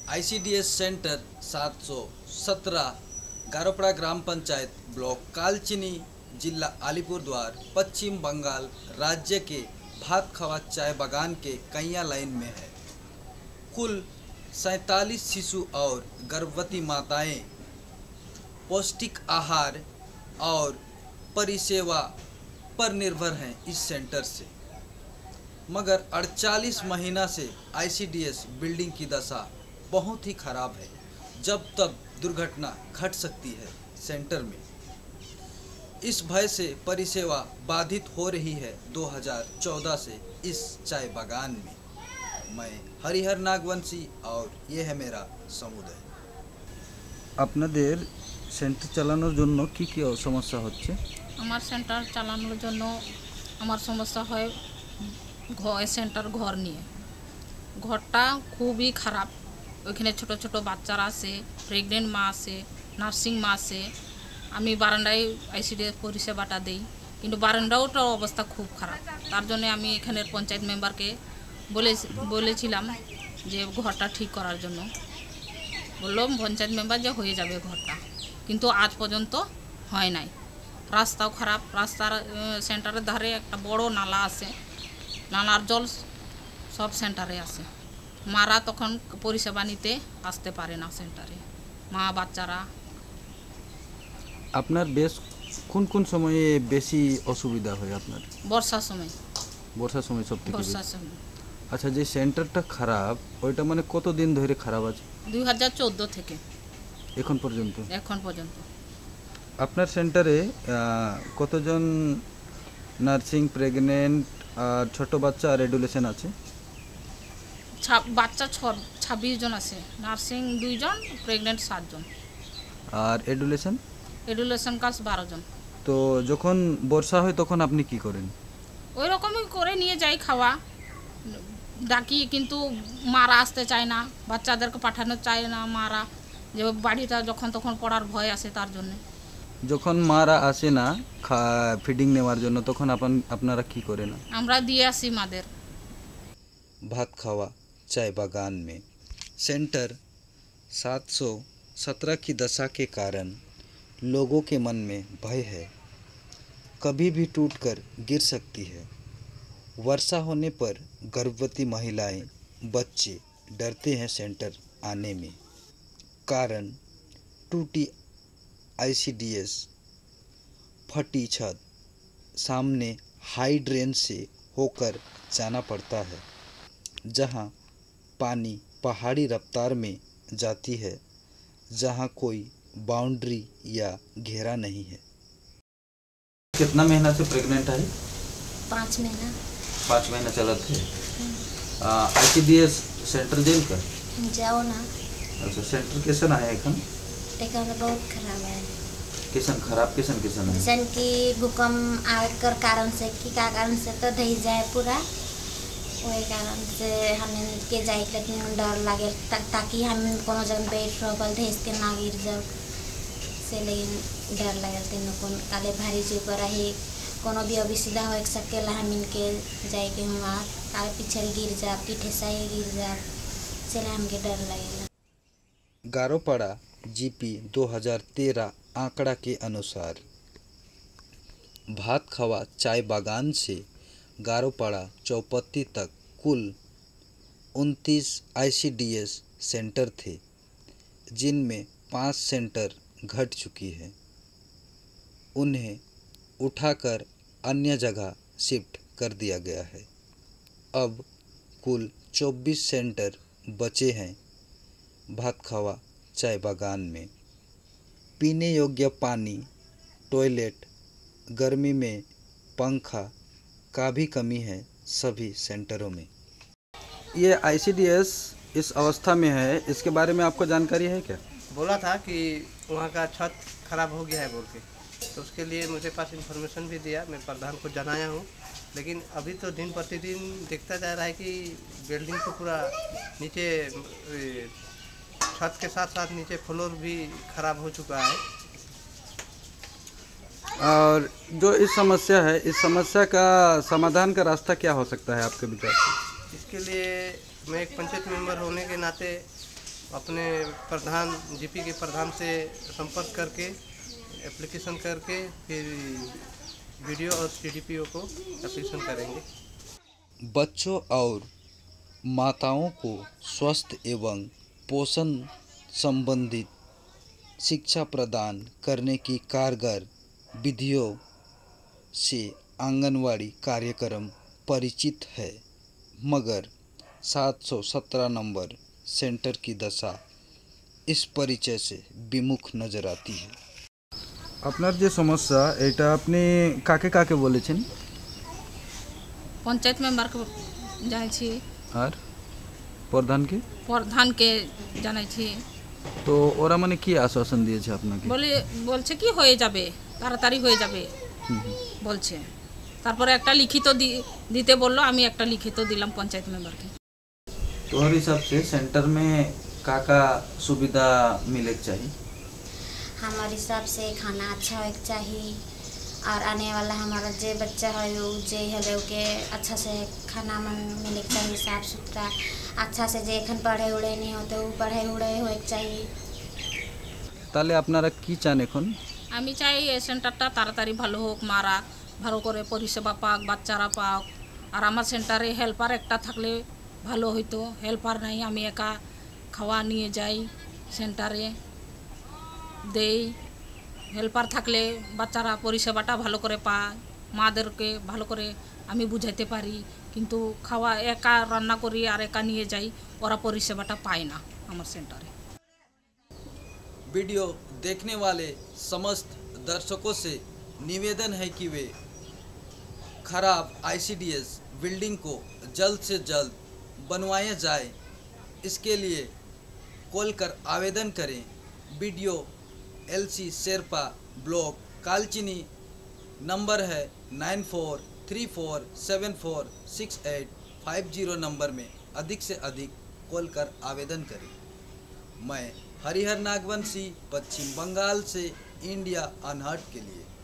ICDS centre 717 Garopara ग्राम panchayat block Kalchini जिला अलीपुरद्वार पश्चिम बंगाल राज्य के भातखवा चाय बागान के कैया लाइन में है। कुल 47 शिशु और गर्भवती माताएं पौष्टिक आहार और परिसेवा पर निर्भर हैं इस सेंटर से, मगर 48 महीना से आईसीडीएस बिल्डिंग की दशा बहुत ही खराब है। जब तब दुर्घटना घट सकती है सेंटर में। इस भय से परिसेवा बाधित हो रही है 2014 से इस चाय बागान में। मैं हरिहर नागवंशी और ये है मेरा समुदाय। আপনাদের সেন্টার চালানোর জন্য কি কি সমস্যা হচ্ছে? আমার সেন্টার চালানোর জন্য আমার সমস্যা হয় সেন্টার ঘর নিয়ে। ঘরটা খুবই খারাপ। ওইখানে ছোট ছোট বাচ্চারা আছে, প্রেগনেন্ট মা আছে, নার্সিং মা আছে। আমি বারান্দায় আইসিডিএস পরিষেবাটা দিই, কিন্তু বারান্দাওটার অবস্থা খুব খারাপ। তার জন্য আমি এখানের পঞ্চায়েত মেম্বারকে বলেছিলাম যে ঘরটা ঠিক করার জন্য। বললাম পঞ্চায়েত মেম্বার যে হয়ে যাবে ঘরটা, কিন্তু আজ পর্যন্ত হয় নাই। রাস্তাও খারাপ। রাস্তার সেন্টারের ধারে একটা বড় নালা আছে, নালার জল সব সেন্টারে আসে। মারা তখন পরিষেবা নিতে আসতে পারে না সেন্টারে, মা বাচ্চারা। আপনার বেশ কোন কোন সময়ে বেশি অসুবিধা হয় আপনার? বর্ষার সময়। বর্ষার সময় সবথেকে বেশি? বর্ষার সময়। আচ্ছা, যে সেন্টারটা খারাপ ওইটা মানে কতদিন ধরে খারাপ আছে? 2014 থেকে এখন পর্যন্ত? এখন পর্যন্ত। আপনার সেন্টারে কতজন নার্সিং, প্রেগনেন্ট আর ছোট বাচ্চা আর এডুলেশন আছে? বাচ্চা 26 জন আছে, নার্সিং 2 জন, প্রেগনেন্ট 7 জন। আর এডুলেশন? এডুলেশন কাজ 12 জন। তো যখন বর্ষা হয় তখন আপনি কি করেন? ওই রকমই করে নিয়ে যাই খাওয়া, ডাকি, কিন্তু মারা আসতে চায় না, বাচ্চাদেরকে পাঠানো চায় না মারা, যে বাড়িটা যখন তখন পড়ার ভয় আসে তার জন্য। যখন মারা আসে না ফিডিং নেওয়ার জন্য তখন আপনারা কি করেন? আমরা দিয়ে আসি মাদের। भातखवा चाय बागान में सेंटर 717 की दशा के कारण लोगों के मन में भय है, कभी भी टूटकर गिर सकती है। वर्षा होने पर गर्भवती महिलाएं, बच्चे डरते हैं सेंटर आने में। कारण टूटी आईसीडीएस, फटी छत, सामने हाई ड्रेन से होकर जाना पड़ता है, जहां पानी पहाड़ी रफ्तार में जाती है, जहां कोई बाउंड्री या घेरा नहीं है। कितना महीना से प्रेग्नेंट है? 5 महीना। 5 महीना चला थे। आईसीडीएस सेंटर जेल का जाओ ना। अच्छा, सेंटर कैसन है এখন? এখন बहुत खराब है। कैसन खराब? कैसन है? जैसे कि भूकंप आवे कर कारण से कि का कारण से तो ढह जाए पूरा, वही कारण से हमें के जाए लेकिन डर लगे ताकि हम कोनो जगह बैठ रहल धस के ना गिर जाओ से, लेकिन डर लगे तीनों को काले भारी जो पर रही कोनो भी अभिसीधा हो सकेला, हम इनके जाए के हुआ काले पीछे गिर जा, पीठे से गिर जा, चले हमके डर लगेगा। गारोपड़ा जीपी 2013 आंकड़ा के अनुसार भातखवा चाय बागान से गारोपड़ा चौपत्ती तक कुल 29 आईसीडीएस सेंटर थे, जिनमें 5 सेंटर घट चुकी है। उन्हें उठाकर अन्य जगह शिफ्ट कर दिया गया है। अब कुल 24 सेंटर बचे हैं भातखवा चाय बागान में। पीने योग्य पानी, टॉयलेट, गर्मी में पंखा का भी कमी है सभी सेंटरों में। ये आईसीडीएस इस अवस्था में है, इसके बारे में आपको जानकारी है क्या? बोला था कि वहाँ का छत खराब हो गया है बोल के, तो उसके लिए मुझे पास इन्फॉर्मेशन भी दिया, मैं प्रधान को जनाया हूँ। लेकिन अभी तो दिन प्रतिदिन देखता जा रहा है कि बिल्डिंग तो पूरा नीचे छत के साथ साथ नीचे फ्लोर भी खराब हो चुका है। और जो इस समस्या है, इस समस्या का समाधान का रास्ता क्या हो सकता है आपके विचार से? इसके लिए मैं एक पंचायत मेंबर होने के नाते अपने प्रधान जीपी के प्रधान से संपर्क करके एप्लीकेशन करके फिर वीडियो और सीडीपीओ को एप्लीकेशन करेंगे। बच्चों और माताओं को स्वस्थ एवं पोषण संबंधित शिक्षा प्रदान करने की कारगर विधियों से आंगनवाड़ी कार्यक्रम परिचित है, मगर 717 नंबर सेंटर की दशा इस परिचय से विमुख नजर आती है। আপনার যে সমস্যা এটা আপনি কাকে কাকে বলেছেন? पंचायत मेम्बर के जानै छी আর প্রধানকে? प्रधानके जानै छी। তো ওরা মানে কি আশ্বাসন দিয়েছে আপনাকে? বলছে কি হয়ে যাবে, তাড়াতাড়ি হয়ে যাবে বলছে। তারপরে একটা লিখিত দিতে বললো, আমি একটা লিখিত দিলাম पंचायत मेम्बर के। तोहर हिसाब से सेंटर में का सुविधा मिले चाहिए? हमारे हिसाब से खाना अच्छा होके चाहिए और आने वाला हमारा जे बच्चा है वो जे है के अच्छा से खाना मिले चाहिए, साफ सुथरा अच्छा से जे एखन पढ़े उड़े नहीं होते वो पढ़े उड़े होके चाहिए। তাহলে আপনারা কি চান এখন? আমি চাই এই সেন্টারটা তাড়াতাড়ি ভালো হোক, মারা ভালো করে পরিষেবা পাক, বাচ্চারা পাক। আর আমার সেন্টারে হেল্পার একটা থাকলে ভালো হইতো। হেল্পার নাই, আমি একা খাওয়া নিয়ে যাই সেন্টারে দেই। হেল্পার থাকলে বাচ্চারা পরিষেবাটা ভালো করে পায়, মাদেরকে ভালো করে আমি বুঝাইতে পারি। কিন্তু খাওয়া একা রান্না করি আর একা নিয়ে যাই, ওরা পরিষেবাটা পায় না আমার সেন্টারে। वीडियो देखने वाले समस्त दर्शकों से निवेदन है कि वे खराब आईसीडीएस बिल्डिंग को जल्द से जल्द बनवाया जाए, इसके लिए कॉल कर आवेदन करें। Video LC Sherpa block Kalchini, number है 9434746850 नंबर में अधिक से अधिक कॉल कर आवेदन करें। मैं हरिहर नागवंशी, पश्चिम बंगाल से इंडिया अनहर्ट के लिए।